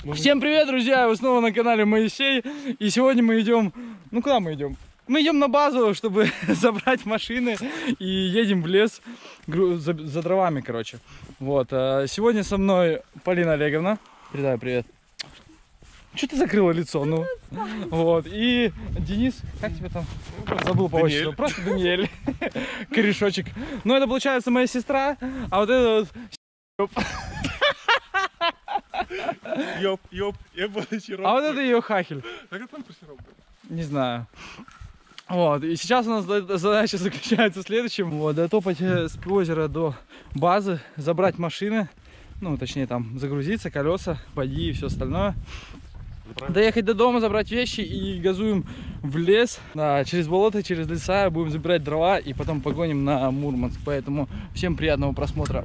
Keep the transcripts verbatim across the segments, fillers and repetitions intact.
Всем привет, друзья! Вы снова на канале Моисей. И сегодня мы идем... Ну, куда мы идем? Мы идем на базу, чтобы забрать машины. И едем в лес за, за дровами, короче. Вот. Сегодня со мной Полина Олеговна. Передай привет. Что ты закрыла лицо? Ну. Вот. И Денис, как тебя там? Забыл по отчеству. Просто Даниэль. Корешочек. Ну, это получается моя сестра. А вот это вот... Ёп, ёп, я буду А вот это ее хахель. Так это там посероб. Не знаю. Вот, и сейчас у нас задача заключается в следующем. Вот, дотопать с озера до базы, забрать машины. Ну, точнее, там, загрузиться, колеса, боди и все остальное. Доехать до дома, забрать вещи и газуем в лес. Да, через болото, через леса будем забирать дрова и потом погоним на Мурманск. Поэтому всем приятного просмотра.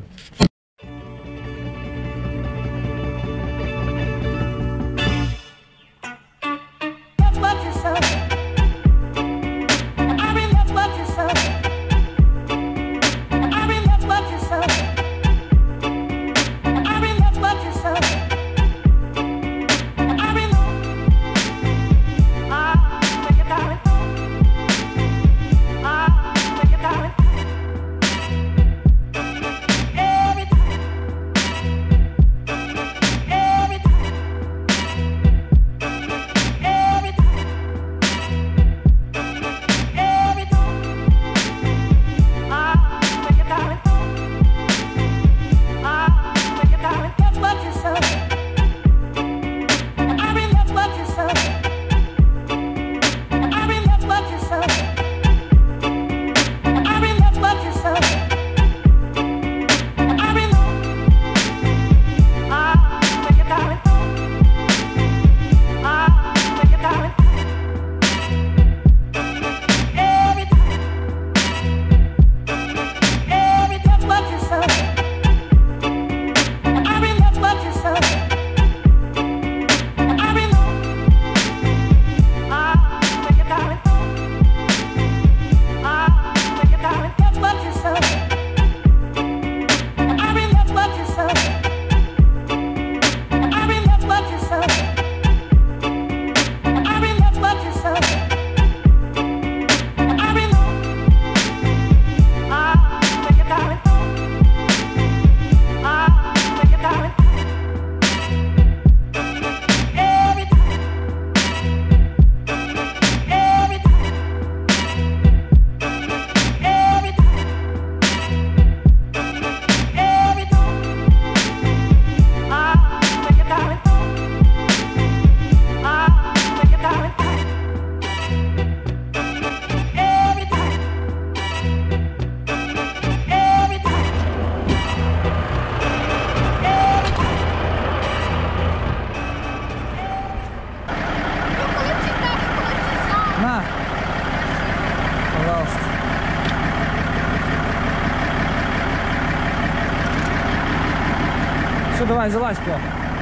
Давай, залазь туда.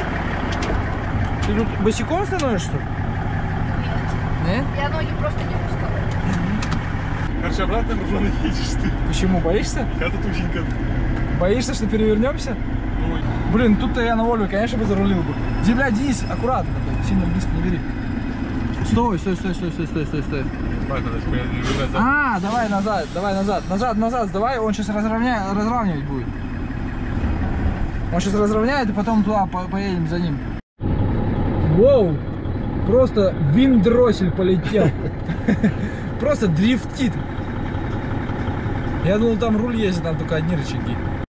Ты тут босиком становишься, что ли? Нет. Нет? Я ноги просто не пускала. Короче, обратно уже не едешь ты. Почему? Боишься? Я тут узенько. Боишься, что перевернемся? Ой. Блин, тут-то я на волю, конечно, бы зарулил бы. Земля, Денис, аккуратно, сильно близко не бери. Стой, стой, стой, стой, стой, стой, стой, стой. А, давай назад, давай назад, назад, назад, давай, он сейчас разровняет, разравнивать будет. Он сейчас разровняет, и потом туда по поедем за ним. Воу! Просто виндроссель полетел. Просто дрифтит. Я думал, там руль есть, там только одни рычаги.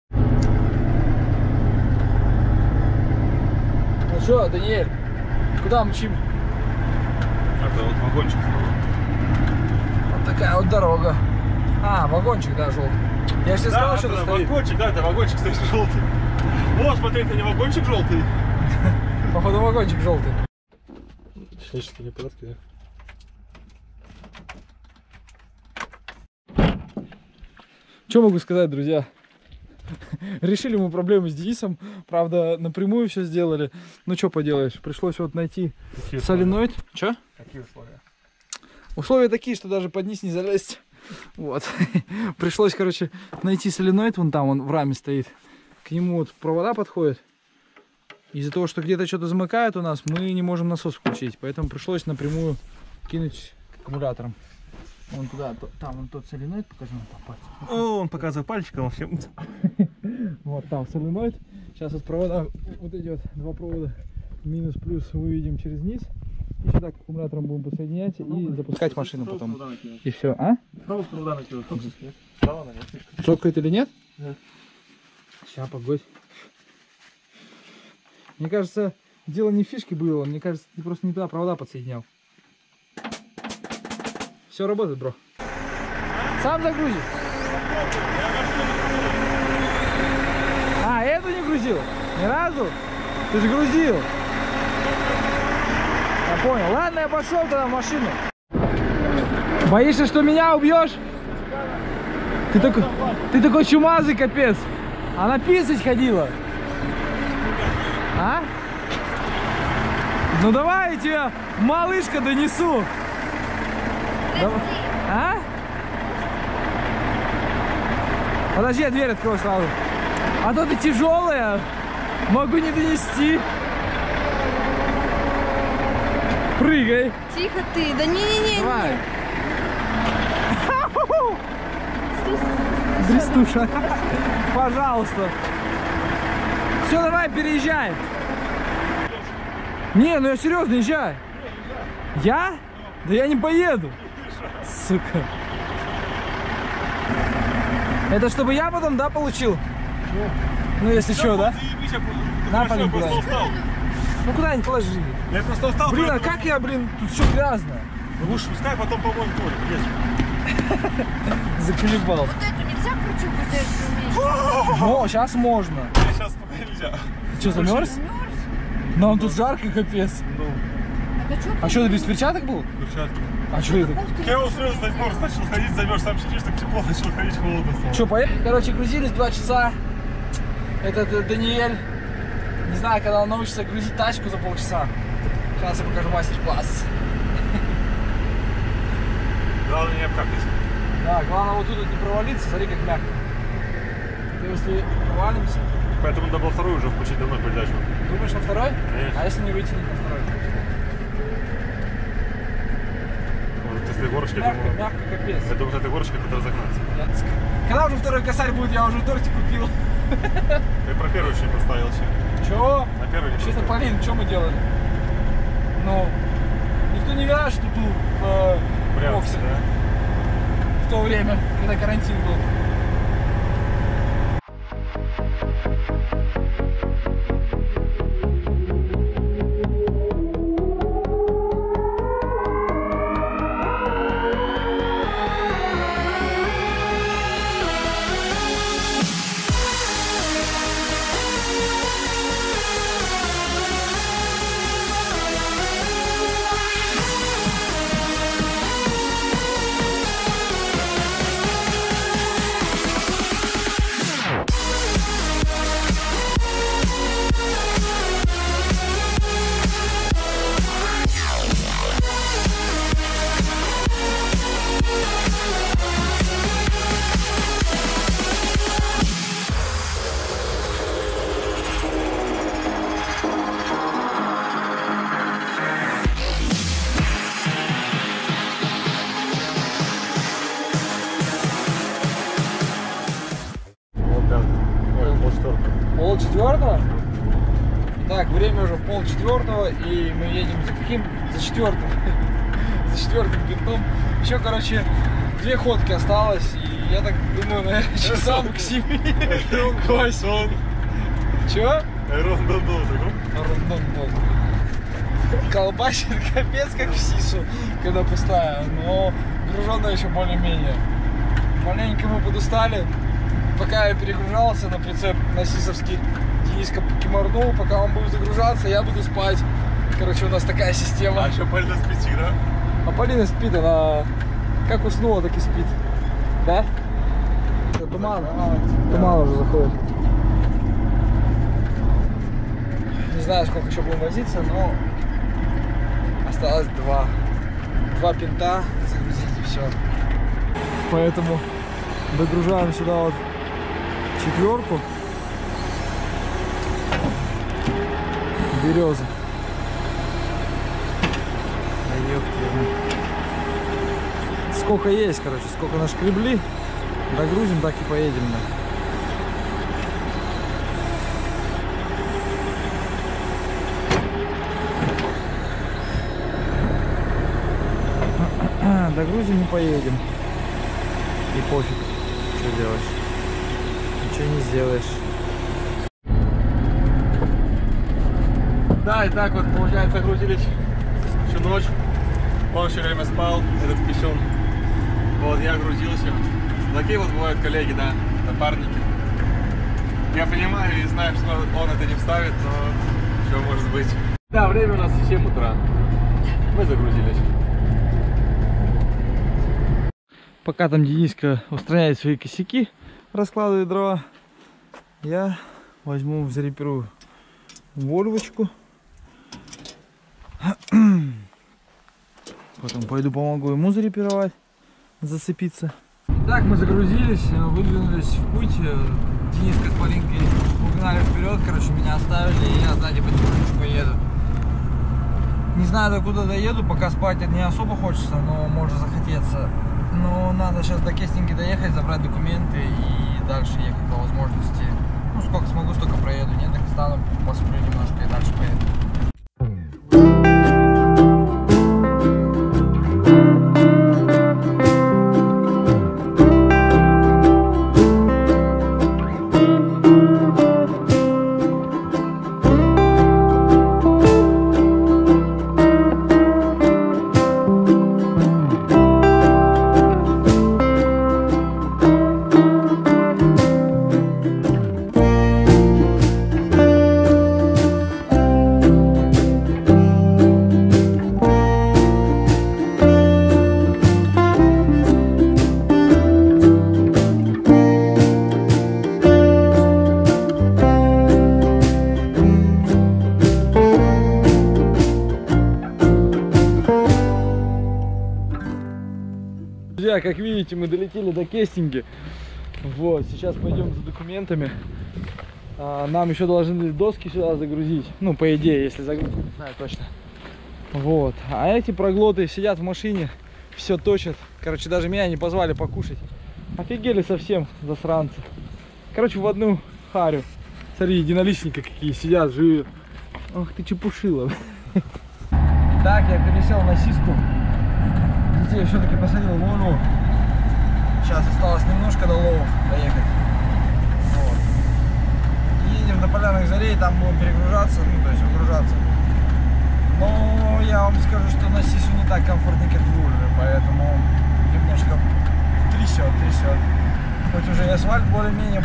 Ну что, Даниэль, куда мчим? Это вот вагончик. Вот такая вот дорога. А, вагончик, да, желтый. Я же тебе сказал, да, что это стоит. Вагончик, да, это вагончик, кстати, желтый. О, смотри, это не вагончик желтый. Походу вагончик желтый. Технические неполадки, да? Что могу сказать, друзья? Решили мы проблему с Денисом. Правда, напрямую все сделали. Ну, что поделаешь? Пришлось вот найти соленоид. Что? Какие условия? Условия такие, что даже под низ не залезть. Вот. Пришлось, короче, найти соленоид. Вон там, он в раме стоит. К нему вот провода подходят. Из-за того, что где-то что-то замыкает у нас, мы не можем насос включить. Поэтому пришлось напрямую кинуть к аккумуляторам. Вон туда, то, там вон тот соленоид, покажи нам по пальцам. О, он показывает пальчиком всем. Вот там соленоид. Сейчас вот провода, вот идет два провода, минус-плюс выведем через низ. И сюда к аккумуляторам будем подсоединять и запускать машину потом. И все, а? Провод провода накидывают. Справа, нет. Цокает или нет? Да. Сейчас, погодь. Мне кажется, дело не в фишке было, мне кажется, ты просто не туда провода подсоединял. Все работает, бро. Сам загрузишь? А, эту не грузил? Ни разу? Ты же грузил. Я понял. Ладно, я пошел тогда в машину. Боишься, что меня убьешь? Ты такой, ты такой чумазый, капец. Она писать ходила. А? Ну давай, я тебя, малышка, донесу. Давай. А? Подожди, я дверь открою сразу. А то ты тяжелая. Могу не донести. Прыгай. Тихо ты, да не-не-не. Давай. Дрестуша. Пожалуйста. Все, давай, переезжай. Не, ну я серьезно, езжай. Я? Да я не поеду. Сука. Это чтобы я потом, да, получил? Ну, если что, да? На, Полин, куда-нибудь. Ну, куда-нибудь положи. Я просто устал. Блин, а как я, блин, тут все грязно. Ну, лучше пускай, потом помоем Толик. Заколебал. Вот эту нельзя крючок взять, что умеешь? О, сейчас можно. Сейчас пока нельзя. Ты что, замерз? Замерз? Нам тут жарко, капец. Ну, Это что? А что, ты без перчаток был? перчатки. А что это? Я его сразу замерз, начал ходить, замерз, сам сидишь, так тепло, начал ходить, холодно стало. Что, поехали? Короче, грузились два часа. Этот э, Даниэль, не знаю, когда он научится грузить тачку за полчаса. Сейчас я покажу мастер-класс. Главное не обкакать. Да, главное вот тут вот не провалиться, смотри как мягко. То если провалимся, Поэтому надо было вторую уже включить давно передачу. думаешь на второй? Конечно. А если не вытянуть на второй? Может, с этой горочкой, я Мягко, думаю, мягко, капец. я думаю, с этой горочкой тут разогнаться. Я- Когда уже второй косарь будет, я уже тортик купил. Ты про первую еще не поставил еще. Чего? На первую не Честно, поставил. Полин, что мы делали? Ну, никто не видал, что тут в э, Прям, боксе, да? в то время, когда карантин был. Пол четвертого? Так, время уже пол четвертого, и мы едем за каким? За четвертым. За четвертым бинтом. Еще, короче, две ходки осталось, и я так думаю, наверное, часам к семи. Сон. Чего? Рондондон. Рондондон. Колбасит капец как в сису, когда пустая, но груженная еще более-менее. Маленько мы подустали. Пока я перегружался на прицеп на сисовский, Дениска покиморнул, пока он будет загружаться, я буду спать. Короче, у нас такая система. А еще Полина спит, да? А Полина спит, она как уснула, так и спит. Да? Что, туман? Туман уже заходит. Не знаю, сколько еще будем возиться, но осталось два. Два пинта загрузить и все. Поэтому догружаем сюда вот четверку. березы. Да ёпта. Сколько есть, короче, сколько нашкребли, догрузим, так и поедем. Да. Догрузим и поедем. И пофиг, что делаешь. Ничего не сделаешь. Да, и так вот, получается, грузились всю ночь. Он все время спал, этот писюн. Вот, я грузился. Такие вот бывают коллеги, да, напарники. Я понимаю и знаю, что он это не вставит, но все может быть. Да, время у нас семь утра. Мы загрузились. Пока там Дениска устраняет свои косяки, раскладывает дрова, я возьму, зарепирую вольвочку. Потом пойду помогу ему зарепировать, зацепиться. Так, мы загрузились, выдвинулись в путь. Дениска с Полинкой угнали вперед, короче, меня оставили, и я сзади потихонечку еду. Не знаю, до куда доеду, пока спать не особо хочется, но может захотеться. Но надо сейчас до Кестинги доехать, забрать документы и дальше ехать по возможности. Ну, сколько смогу, столько проеду. Нет, так встану, посплю немножко и дальше поеду. Друзья, как видите, мы долетели до Кестинги. Вот, сейчас пойдем за документами. А, нам еще должны доски сюда загрузить. Ну, по идее, если загрузить, не знаю точно. Вот. А эти проглоты сидят в машине, все точат. Короче, даже меня не позвали покушать. Офигели совсем, засранцы. Короче, в одну харю. Смотри, единоличники какие сидят, живые. Ох ты чепушила. Так, я пересел на сиску. Детей все-таки посадил в лову. Сейчас осталось немножко до ловов доехать. Вот. Едем до Полярных Зарей, там будем перегружаться, ну то есть выгружаться. Но я вам скажу, что на сису не так комфортно, как в Ульве, поэтому немножко трясет, трясет. Хоть уже и асфальт более-менее.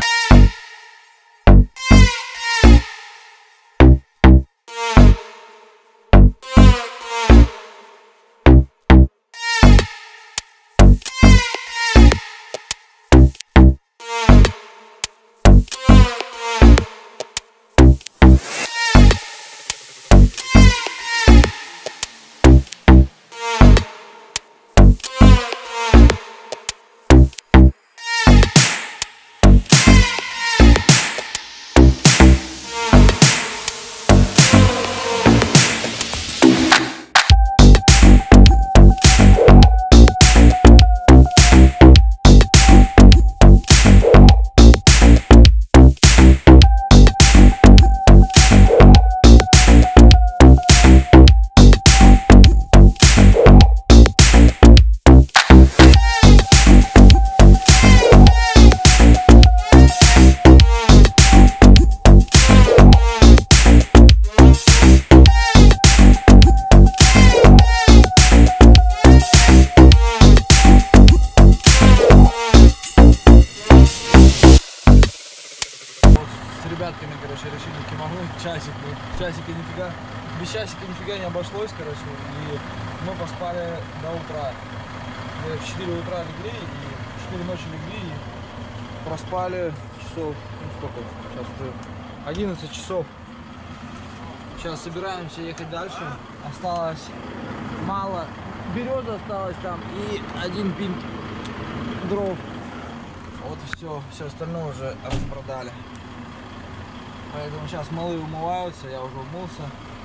Ребятками, короче, решили кимануть часик, ну, часика нифига, без часика нифига не обошлось, короче, и мы поспали до утра. Мы в четыре утра легли, и в четыре ночи легли, и проспали часов, ну сколько, сейчас уже одиннадцать часов. Сейчас собираемся ехать дальше, осталось мало, береза осталось там и один пинт дров. Вот и все, все остальное уже распродали. Поэтому сейчас малые умываются, я уже умылся.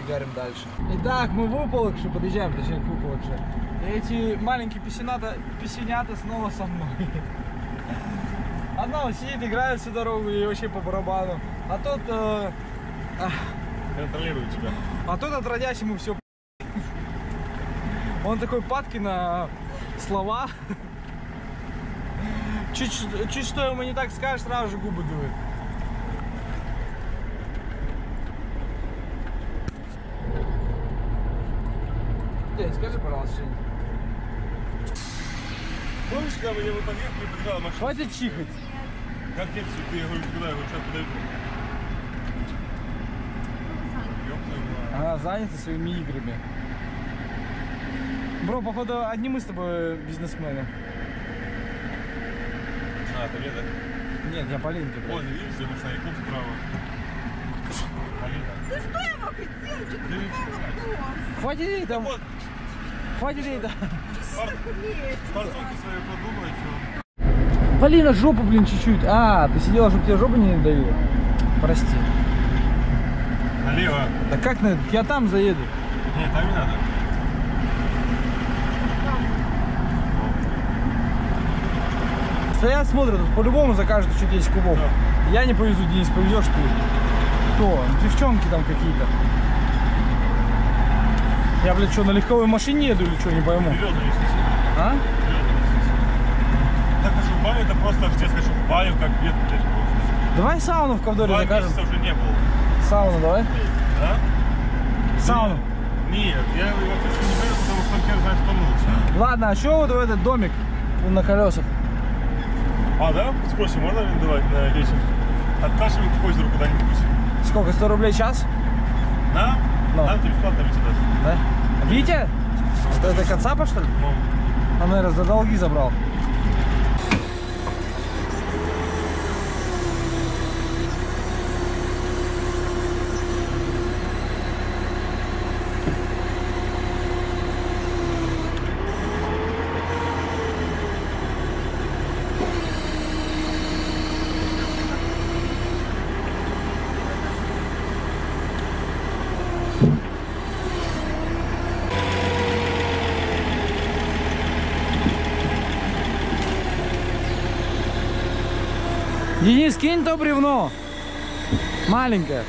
фигарим дальше. Итак, мы в Выполокше, подъезжаем, точнее, к Выполокше. И эти маленькие писюната, писюнята снова со мной. Одна вот сидит, играет всю дорогу и вообще по барабану. А тот... Э, э, Контролирует тебя. а тот отродясь ему все. Он такой падки на слова. Чуть, чуть что ему не так скажешь, сразу же губы дует. День, скажи, пожалуйста, что-нибудь. Помнишь, когда мы его подъехали, подъехала машина? Хватит чихать. Как нет, ты, я говорю, куда я его сейчас подойду? Она занята своими играми. Бро, походу, одни мы с тобой бизнесмены. А, это мне, да? Нет, я Полинка. Вон, видишь, где машина, и тут справа. Полина. Да что я могу делать? Что ты такой вопрос? Хватит ей там. Вот, Хватит ей там. форсунки свои подумай, что... Полина, жопу, блин, чуть-чуть. А, ты сидела, чтобы тебе жопу не надавила? Прости. Налево. Да как на... Я там заеду. Нет, там не надо. Стоят, смотрят, по-любому закажут еще десять кубов. Да. Я не повезу, Денис, повезешь ты. Кто? Девчонки там какие-то. Я, блядь, что, на легковой машине еду или что, не пойму. Вперед навестись. А? Вперед навестись. Так хочу в баню, это просто здесь хочу в баню, как бед, блядь, просто. Давай сауну в Ковдоре Два закажем. месяца уже не было. Сауну давай. Да? Сауну. Нет, я его вообще не беру, потому что он хер знает, что лучше. Ладно, а что вот в этот домик на колесах? А, да? Спросим, можно арендовать на вечер? Отташивать к озеру куда-нибудь. Сколько, сто рублей час? Да? Ну. Да, ты бесплатно ведь даст. Да? Витя? Это, это Кацапа, что ли? Ну. Он, наверное, за долги забрал. Денис, кинь то бревно. Маленькое.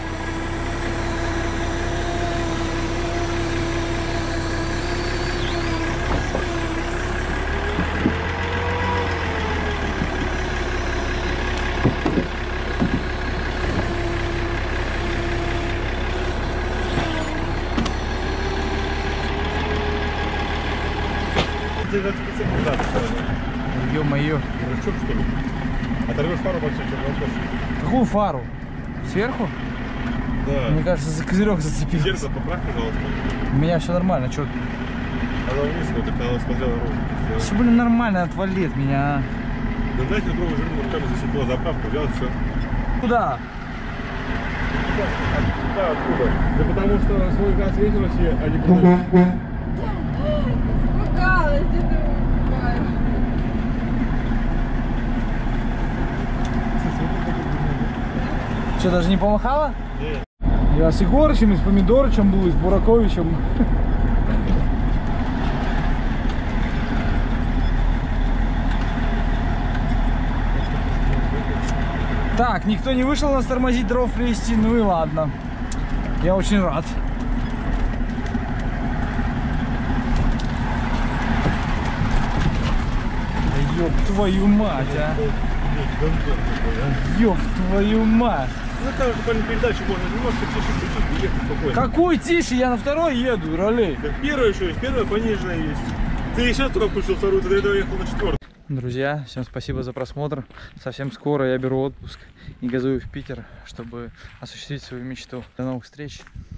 Ты на специфику, да, Ё-моё. дурачок, что ли? Оторвешь фару большой, чем волков. Какую фару? Сверху? Да. Мне кажется, за козырек зацепил. Зеркало поправь, пожалуйста. У меня все нормально, что? Она вниз смотрит, она смотрела ровно. Все, блин, нормально, отвали от меня. Да дайте другого жирного руками зацепила заправку, взял все. Куда? Да, откуда? Да потому что свой газ ветер все, а не продают. Испугалась, где ты его покупаешь? Что, даже не помахала? Нет. Я с Егорычем, и с Помидорычем был, и с Бураковичем. Так, никто не вышел нас тормозить, дров привезти, ну и ладно. Я очень рад. Да ёб твою мать, а. Ёб твою мать. Ну там же по передачу можно немножко тише включить и ехать спокойно. Какой тише? Я на второй еду, ролей. Так первая еще есть, первая пониженная есть. Ты сейчас только включил вторую, ты до этого ехал на четвертую. Друзья, всем спасибо за просмотр. Совсем скоро я беру отпуск и газую в Питер, чтобы осуществить свою мечту. До новых встреч.